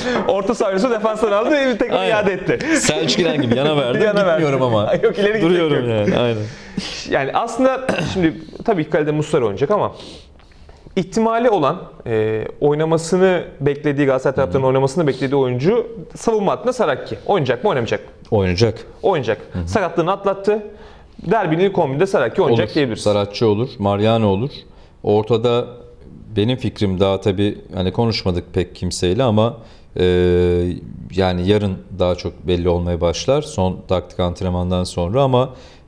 Orta sahası defanstan aldı ve tekrar iade etti. Selçuk İnan gibi yana verdim. Gitmiyorum ama. Yok, ileri duruyorum yani. Aynen. Yani aslında şimdi tabii ki kalede Muslera oynayacak ama ihtimali olan, oynamasını beklediği, Galatasaray taraftarının oynamasını beklediği oyuncu savunma hattında Saracchi. Oynayacak mı, oynamayacak mı? Oynayacak. Oynayacak. Sakatlığını atlattı. Derbinin ilk 11'de Saracchi oynayacak olur. diyebiliriz. Saracchi olur, Mariano olur. Ortada benim fikrim daha tabii hani konuşmadık pek kimseyle ama yani yarın daha çok belli olmaya başlar son taktik antrenmandan sonra ama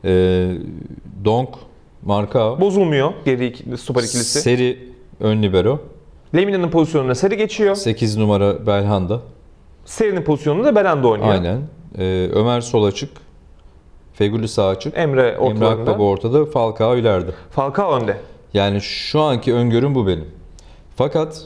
Donk, Marka Bozulmuyor geri stoper ikilisi. Seri ön libero. Lemina'nın pozisyonuna Seri geçiyor. 8 numara Belhanda. Seri'nin pozisyonunda da Belhanda oynuyor. Aynen. Ömer sol açık. Feguli sağ açık. Emre Akbaba ortada. Falcao ileride. Falcao önde. Yani şu anki öngörüm bu benim. Fakat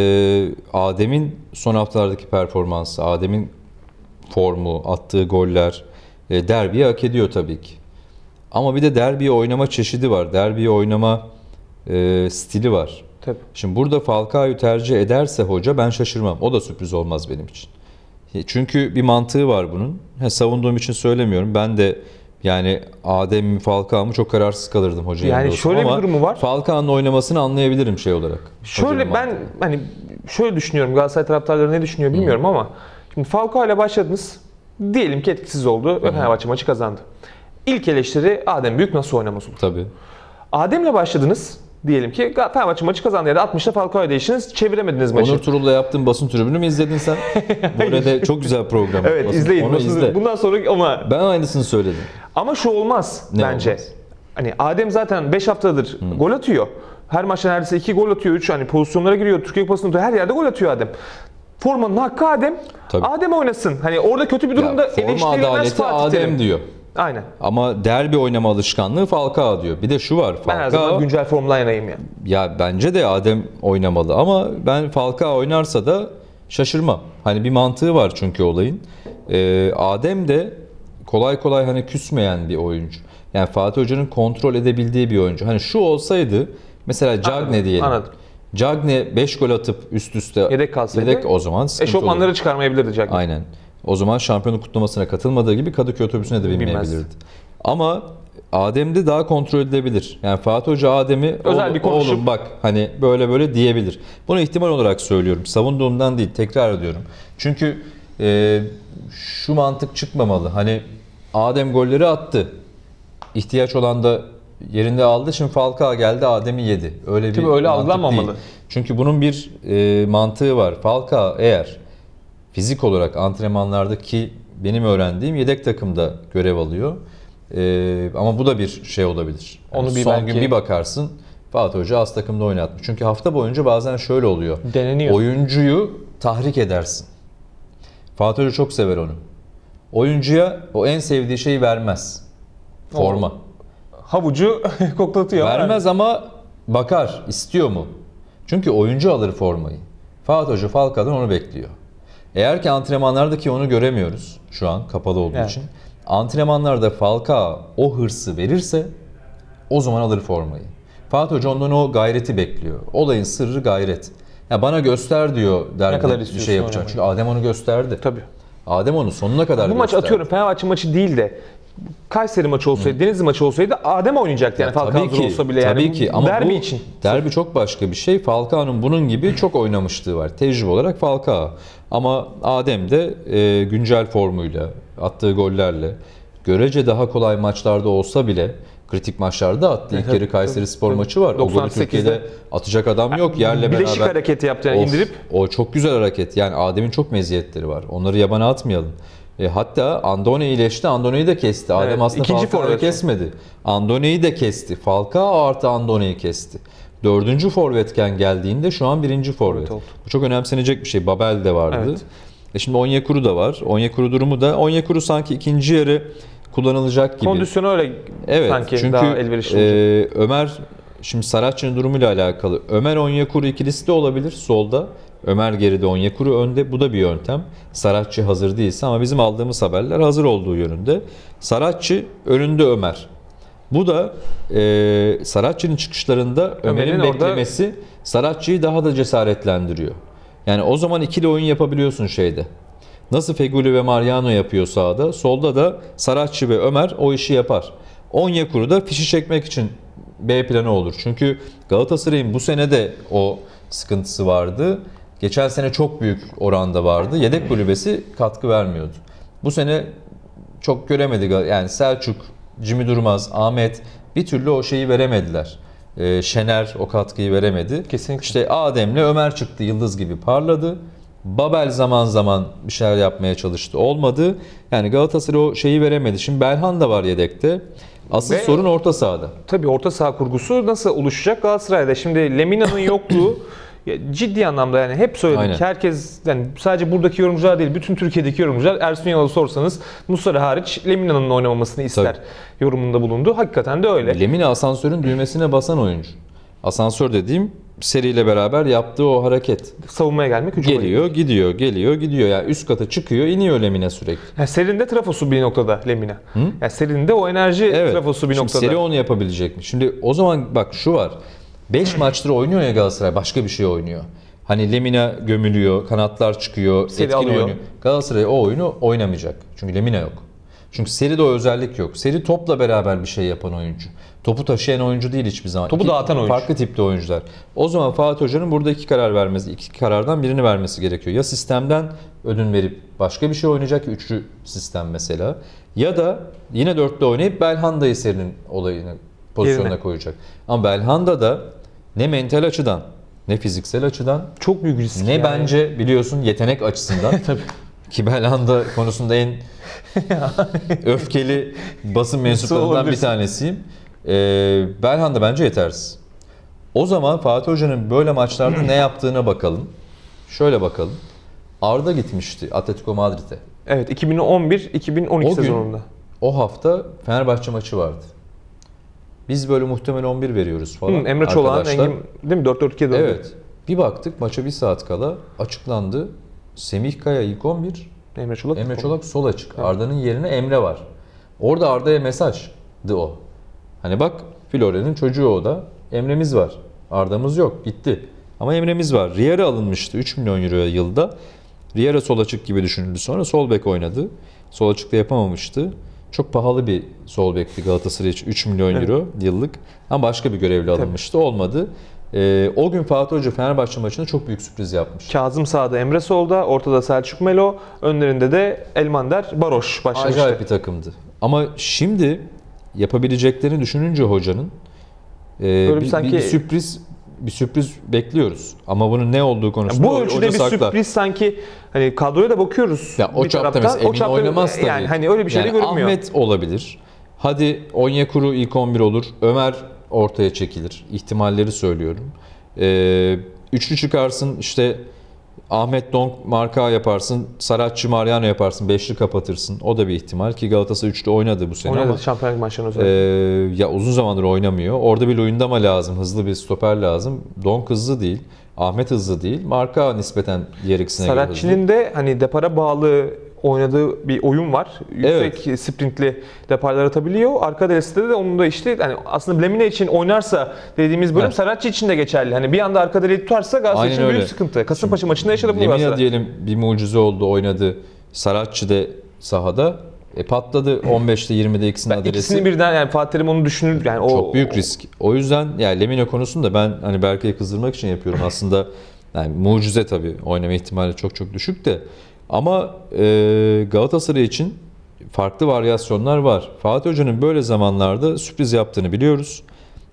Adem'in son haftalardaki performansı, Adem'in formu, attığı goller derbiyi hak ediyor tabii ki. Ama bir de derbiyi oynama çeşidi var. Derbiyi oynama stili var. Tabii. Şimdi burada Falcao'yu tercih ederse hoca ben şaşırmam. O da sürpriz olmaz benim için. Çünkü bir mantığı var bunun. Savunduğum için söylemiyorum. Ben de yani Adem mi Falcao mu çok kararsız kalırdım hoca yani yanında şöyle ama bir durumu var. Falcao'nun oynamasını anlayabilirim şey olarak. Şöyle ben hani şöyle düşünüyorum. Galatasaray taraftarları ne düşünüyor bilmiyorum ama şimdi Falcao ile başladınız. Diyelim ki etkisiz oldu ve Fenerbahçe maçı kazandı. İlk eleştiri Adem Büyük nasıl oynamaz olur? Tabii. Adem'le başladınız. Diyelim ki Fenerbahçe maçı kazandı ya da 60'ta Falcao'ya değiştiniz, çeviremediniz maçı. Onur Turul'la yaptığım basın tribünü mü izledin sen? Bu arada çok güzel program. Evet, basın. izleyin. Onu izle. Bundan sonra ama Ben aynısını söyledim. ama şu olmaz Ne bence. olmaz? Hani Adem zaten 5 haftadır gol atıyor. Her maçta neredeyse 2 gol atıyor, 3 hani pozisyonlara giriyor. Türkiye Kupası'nda her yerde gol atıyor Adem. Formanın hakkı Adem. Tabii. Adem oynasın. Hani orada kötü bir durumda Forma eleştirilmez adaleti Fatih Adem Terim. diyor. Aynen. Ama derbi oynama alışkanlığı Falcao diyor. Bir de şu var. Ben her zaman güncel formdan yanayım ya. Ya bence de Adem oynamalı ama ben Falcao oynarsa da şaşırmam. Hani bir mantığı var çünkü olayın. Adem de kolay kolay hani küsmeyen bir oyuncu. Yani Fatih Hoca'nın kontrol edebildiği bir oyuncu. Hani şu olsaydı mesela Cagne diyelim. Anladım. Cagne 5 gol atıp üst üste Yedek kalsaydı, o zaman sıkıntı eşofmanları olur. çıkarmayabilirdi Cagne. Aynen. O zaman şampiyonluk kutlamasına katılmadığı gibi Kadıköy otobüsüne de binmeyebilirdi. Ama Adem'de daha kontrol edilebilir. Yani Fatih Hoca Adem'i oğlum bak hani böyle böyle diyebilir. Bunu ihtimal olarak söylüyorum. Savunduğumdan değil, tekrar ediyorum. Çünkü şu mantık çıkmamalı. Hani Adem golleri attı. İhtiyaç olan da yerinde aldı. Şimdi Falcao geldi, Adem'i yedi. Öyle bir öyle mantık algılanmamalı. değil. Çünkü bunun bir mantığı var. Falcao eğer fizik olarak antrenmanlardaki benim öğrendiğim yedek takımda görev alıyor. Ama bu da bir şey olabilir. Yani Onu bir son belki... gün bir bakarsın Fatih Hoca az takımda oynatmış. Çünkü hafta boyunca bazen şöyle oluyor. Deneniyor. Oyuncuyu tahrik edersin. Fatih Hoca çok sever onu. Oyuncuya o en sevdiği şeyi vermez. Forma. Havucu koklatıyor. Vermez ama bakar. İstiyor mu? Çünkü oyuncu alır formayı. Fatih Hoca Falcao'dan onu bekliyor. Eğer ki antrenmanlardaki onu göremiyoruz şu an kapalı olduğu için. Antrenmanlarda Falcao o hırsı verirse o zaman alır formayı. Fatih Hoca ondan o gayreti bekliyor. Olayın sırrı gayret. Ya bana göster diyor derdi bir şey yapacak. Çünkü Adem onu gösterdi. Tabii. Adem onu sonuna kadar bu gösterdi. maç atıyorum Fenerbahçe maçı değil de Kayseri maçı olsaydı, Denizli maçı olsaydı Adem oynayacaktı yani Falcao hazır olsa bile yani. Tabii ki ama derbi bu için. Derbi çok başka bir şey. Falcao'nun bunun gibi çok oynamışlığı var. Tecrübe olarak Falcao. Ama Adem de güncel formuyla, attığı gollerle görece daha kolay maçlarda olsa bile kritik maçlarda attı. İlk yarı Kayserispor maçı var. O golü Türkiye'de atacak adam yok. Yerle Bileşik beraber hareketi yaptı yani indirip. O çok güzel hareket. Yani Adem'in çok meziyetleri var. Onları yabana atmayalım. Hatta Andone iyileşti. Andone'yi de kesti. Adem aslında Falcao'yu kesmedi. Andone'yi de kesti. Falcao artı Andone'yi kesti. 4. forvetken geldiğinde şu an 1. forvet. Bu çok önemsenecek bir şey. Babel de vardı. Evet. Şimdi Onyekuru da var. Onyekuru durumu da. Onyekuru sanki ikinci yarı kullanılacak gibi. Kondisyonu öyle sanki çünkü, daha elverişli olacak. Ömer, şimdi Saracchi'nin durumuyla alakalı. Ömer Onyekuru ikilisi de olabilir solda. Ömer geride, Onyekuru önde. Bu da bir yöntem. Saracchi hazır değilse ama bizim aldığımız haberler hazır olduğu yönünde. Saracchi önünde Ömer. Bu da Saracchi'nin çıkışlarında Ömer'in beklemesi Saracchi'yi daha da cesaretlendiriyor. Yani o zaman ikili oyun yapabiliyorsun şeyde. Nasıl Feguli ve Mariano yapıyor sahada, solda da Saracchi ve Ömer o işi yapar. Onyekuru da fişi çekmek için B planı olur. Çünkü Galatasaray'ın bu sene de o sıkıntısı vardı. Geçen sene çok büyük oranda vardı. Yedek kulübesi katkı vermiyordu. Bu sene çok göremedik. Yani Selçuk, Jimmy Durmaz, Ahmet bir türlü o şeyi veremediler. Şener o katkıyı veremedi. Kesinlikle. İşte Adem'le Ömer çıktı, yıldız gibi parladı. Babel zaman zaman bir şeyler yapmaya çalıştı. Olmadı. Yani Galatasaray o şeyi veremedi. Şimdi Belhan da var yedekte. Asıl sorun orta sahada. Tabii orta saha kurgusu nasıl oluşacak Galatasaray'da? Şimdi Lemina'nın yokluğu ciddi anlamda, yani hep söyledik. Aynen. Herkes, yani sadece buradaki yorumcular değil, bütün Türkiye'deki yorumcular Ersun Yanal'ı sorsanız Muslera hariç Lemina'nın oynamamasını ister yorumunda bulundu. Hakikaten de öyle. Lemina asansörün düğmesine basan oyuncu. Asansör dediğim seriyle beraber yaptığı o hareket. Savunmaya gelmek, hücuma geliyor, gidiyor, geliyor, gidiyor. Yani üst kata çıkıyor, iniyor Lemina sürekli. Yani serinde trafosu bir noktada Lemina. Yani serinde o enerji trafosu bir noktada. Seri onu yapabilecek mi? Şimdi o zaman bak şu var. 5 maçtır oynuyor ya Galatasaray, başka bir şey oynuyor. Hani Lemina gömülüyor, kanatlar çıkıyor, Seri etkin alıyor. oynuyor. Galatasaray o oyunu oynamayacak. Çünkü Lemina yok. Çünkü seride o özellik yok. Seri topla beraber bir şey yapan oyuncu. Topu taşıyan oyuncu değil hiçbir zaman. Topu dağıtan oyuncu. Farklı tipte oyuncular. O zaman Fatih Hoca'nın burada iki karardan birini vermesi gerekiyor. Ya sistemden ödün verip başka bir şey oynayacak, üçlü sistem mesela. Ya da yine dörtlü oynayıp Belhanda'yı serinin olayını pozisyonuna Yerine koyacak. Ama Belhanda da ne mental açıdan, ne fiziksel açıdan, çok büyük risk. ne bence biliyorsun yetenek açısından. Tabii. Ki Belhanda konusunda en öfkeli basın mensuplarından bir tanesiyim. Belhanda bence yetersiz. O zaman Fatih Hoca'nın böyle maçlarda ne yaptığına bakalım. Şöyle bakalım. Arda gitmişti Atletico Madrid'e. Evet, 2011-2012 sezonunda. O hafta Fenerbahçe maçı vardı. Biz böyle muhtemel 11 veriyoruz falan. Emre Çolak'ın Engin değil mi? 4-4-2'ye döndü. Evet. Bir baktık maça bir saat kala açıklandı. Semih Kaya ilk 11. Emre Çolak sol açık. Evet. Arda'nın yerine Emre var. Orada Arda'ya mesajdı o. Hani bak Florya'nın çocuğu o da. Emre'miz var. Arda'mız yok. Gitti. Ama Emre'miz var. Riera alınmıştı 3 milyon euroya yılda. Riera sol açık gibi düşünüldü. Sonra sol bek oynadı. Sol açıkta yapamamıştı. Çok pahalı bir sol bekti Galatasaray için. 3 milyon euro yıllık. Ama başka bir görevli alınmıştı. Olmadı. O gün Fatih Hoca Fenerbahçe maçında çok büyük sürpriz yapmış. Kazım sağda, Emre solda, ortada Selçuk Melo, önlerinde de Elmander, Baroş başlamıştı. Acayip bir takımdı. Ama şimdi yapabileceklerini düşününce hocanın bir sürpriz bekliyoruz. Ama bunun ne olduğu konusunda bu ölçüde bir sürpriz sanki, hani kadroya da bakıyoruz. Ya o çapta mesela Emin oynamaz tabii. Yani hani öyle bir şey de görünmüyor. Ahmet olabilir. Hadi Onyekuru ilk 11 olur. Ömer ortaya çekilir. İhtimalleri söylüyorum. Üçlü çıkarsın, işte Ahmet Donk marka yaparsın, Saracchi Mariano yaparsın, beşli kapatırsın. O da bir ihtimal ki Galatasaray üçlü oynadı bu sene. Oynadı Şampiyonlar maçlarında özellikle. Ya uzun zamandır oynamıyor. Orada bir Luyendama lazım, hızlı bir stoper lazım. Donk hızlı değil, Ahmet hızlı değil. Marka nispeten diğer ikisine göre hızlı. Saracchi'nin de hani depara bağlı oynadığı bir oyun var. Yüksek sprintli deparlar atabiliyor. Arka destede de onun da işte hani aslında Lemina için oynarsa dediğimiz bölüm Saracchi için de geçerli. Hani bir anda arka deliği tutarsa Galatasaray için büyük sıkıntı. Kasımpaşa maçında yaşadı bu Galatasaray. Lemina diyelim bir mucize oldu, oynadı. Saracchi de sahada. Patladı 15'te 20'de ikisinin adresi. İkisini birden, yani Fatih Terim onu düşünür. Yani çok büyük risk. O yüzden yani Lemina konusunda ben hani Berke'yi kızdırmak için yapıyorum. Aslında yani mucize tabii. Oynama ihtimali çok çok düşük de. Ama Galatasaray için farklı varyasyonlar var. Fatih Hoca'nın böyle zamanlarda sürpriz yaptığını biliyoruz.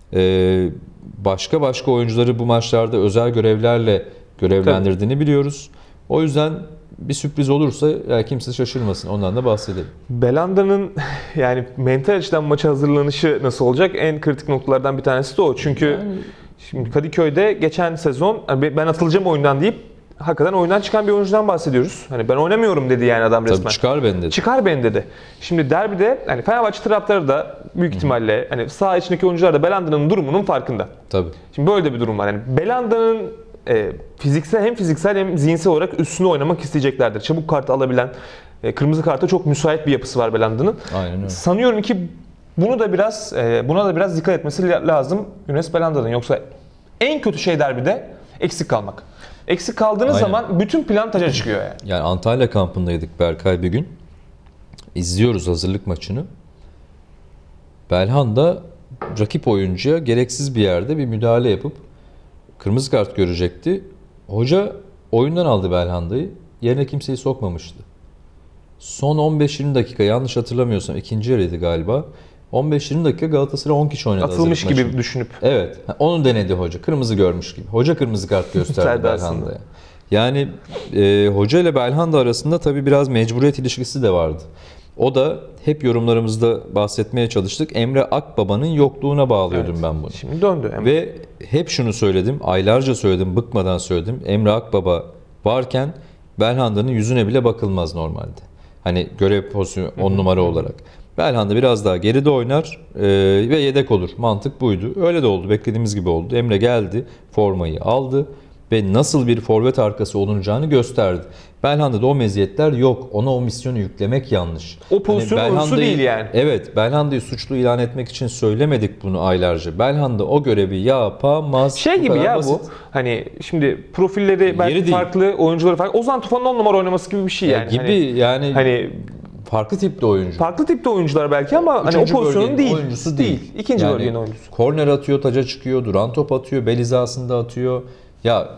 Başka oyuncuları bu maçlarda özel görevlerle görevlendirdiğini biliyoruz. O yüzden bir sürpriz olursa yani kimse şaşırmasın. Ondan da bahsedelim. Belanda'nın yani mental açıdan maça hazırlanışı nasıl olacak? En kritik noktalardan bir tanesi de o. Çünkü şimdi Kadıköy'de geçen sezon ben atılacağım oyundan deyip hakikaten oyundan çıkan bir oyuncudan bahsediyoruz. Hani ben oynamıyorum dedi yani adam resmen. Tabii çıkar beni dedi. Çıkar beni dedi. Şimdi derbide hani Fenerbahçe taraftarı da büyük ihtimalle hani saha içindeki oyuncular da Belanda'nın durumunun farkında. Tabii. Şimdi böyle de bir durum var. Yani Belanda'nın hem fiziksel hem zihinsel olarak üstüne oynamak isteyeceklerdir. Çabuk kartı alabilen, kırmızı karta çok müsait bir yapısı var Belanda'nın. Aynen öyle. Sanıyorum ki buna da biraz dikkat etmesi lazım Yunus Belanda'nın. Yoksa en kötü şey derbide Eksik kalmak. Eksik kaldığınız zaman bütün plan taca çıkıyor yani. Yani Antalya kampındaydık Berkay bir gün. İzliyoruz hazırlık maçını. Belhanda rakip oyuncuya gereksiz bir yerde bir müdahale yapıp kırmızı kart görecekti. Hoca oyundan aldı Belhanda'yı. Yerine kimseyi sokmamıştı. Son 15-20 dakika, yanlış hatırlamıyorsam ikinci yarıydı galiba. 15-20 dakika Galatasaray 10 kişi oynadı. Atılmış gibi düşünüp. Evet. Onu denedi hoca. Kırmızı görmüş gibi. Hoca kırmızı kart gösterdi Belhanda'ya. Yani hoca ile Belhanda arasında tabii biraz mecburiyet ilişkisi de vardı. O da hep yorumlarımızda bahsetmeye çalıştık. Emre Akbaba'nın yokluğuna bağlıyordum ben bunu. Şimdi döndü. Ve hep şunu söyledim, aylarca söyledim, bıkmadan söyledim. Emre Akbaba varken Belhanda'nın yüzüne bile bakılmaz normalde. Hani görev pozisyonu 10 numara olarak. Belhanda biraz daha geride oynar ve yedek olur. Mantık buydu. Öyle de oldu. Beklediğimiz gibi oldu. Emre geldi, formayı aldı ve nasıl bir forvet arkası olunacağını gösterdi. Belhanda'da o meziyetler yok. Ona o misyonu yüklemek yanlış. O pozisyonun oyuncusu değil yani. Evet, Belhanda'yı suçlu ilan etmek için söylemedik bunu aylarca. Belhanda o görevi yapamaz. Şey gibi ya basit. Bu. Hani şimdi profilleri belki farklı, oyuncuları farklı. Ozan Tufan'ın 10 numara oynaması gibi bir şey yani. Gibi hani farklı tipte oyuncu. Farklı tipte oyuncular belki ama hani o pozisyonun oyuncusu değil. İkinci bölgenin oyuncusu. Korner atıyor, taca çıkıyor, duran top atıyor, bel hizasında atıyor. Ya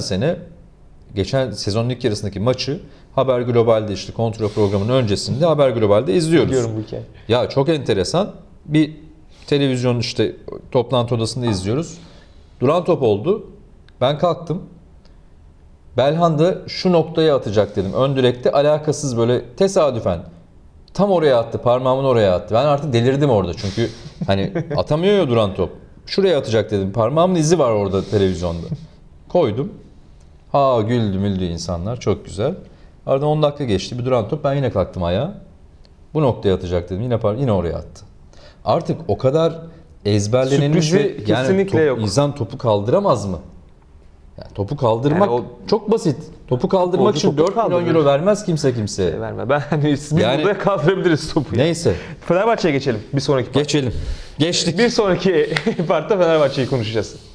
geçen sezonun ilk yarısındaki maçı Haber Global'de işte kontrol programının öncesinde Haber Global'de izliyoruz. Biliyorum bu hikaye. Ya çok enteresan. Bir televizyon işte toplantı odasında izliyoruz. Duran top oldu. Ben kalktım. Belhanda şu noktaya atacak dedim. Ön direkte alakasız böyle tesadüfen. Tam oraya attı. Parmağımın oraya attı. Ben artık delirdim orada. Çünkü hani atamıyor ya duran top. Şuraya atacak dedim. Parmağımın izi var orada televizyonda. Koydum. Ha güldü insanlar. Çok güzel. Ardından 10 dakika geçti. Bir duran top. Ben yine kalktım ayağa. Bu noktaya atacak dedim. Yine oraya attı. Artık o kadar ezberlenilmiş ve yani insan topu kaldıramaz mı? Yani topu kaldırmak yani çok basit. Topu kaldırmak için 4 milyon euro vermez kimseye. Verme. Biz burada kaldırabiliriz topu. Neyse. Fenerbahçe'ye geçelim. Bir sonraki part. Geçelim. Geçtik. Bir sonraki partta Fenerbahçe'yi konuşacağız.